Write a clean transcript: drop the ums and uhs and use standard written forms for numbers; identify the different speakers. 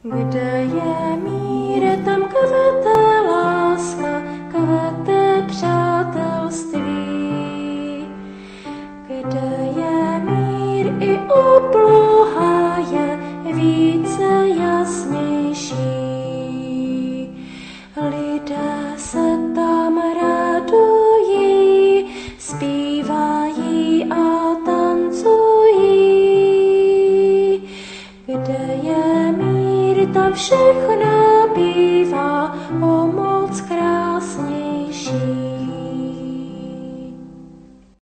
Speaker 1: Kde je mír, tam kvete láska, kvete přátelství. Kde je mír, i obloha je více jasnější. Lidé se tam radují, zpívají a tancují. Kde je mír, tam všechno bývá o